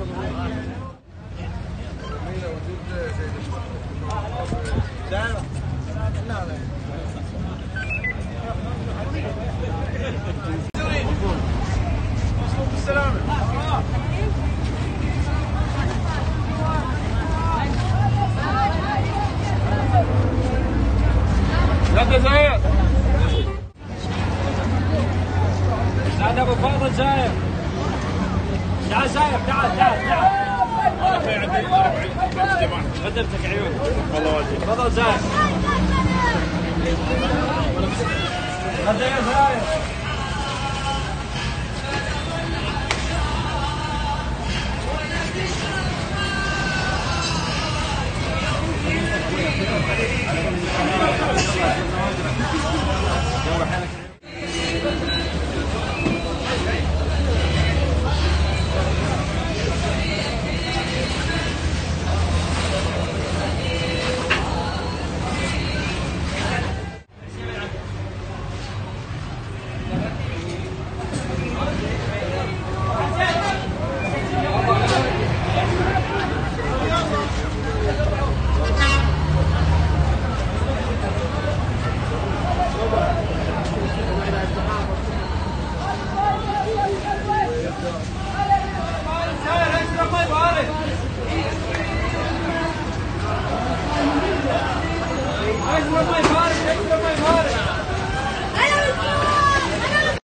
لا زاير هذا ابو فاضل زاير. تعال زاير تعال تعال تعال. خدمتك عيون. والله واجد. تفضل زاير. هذا يا زاير.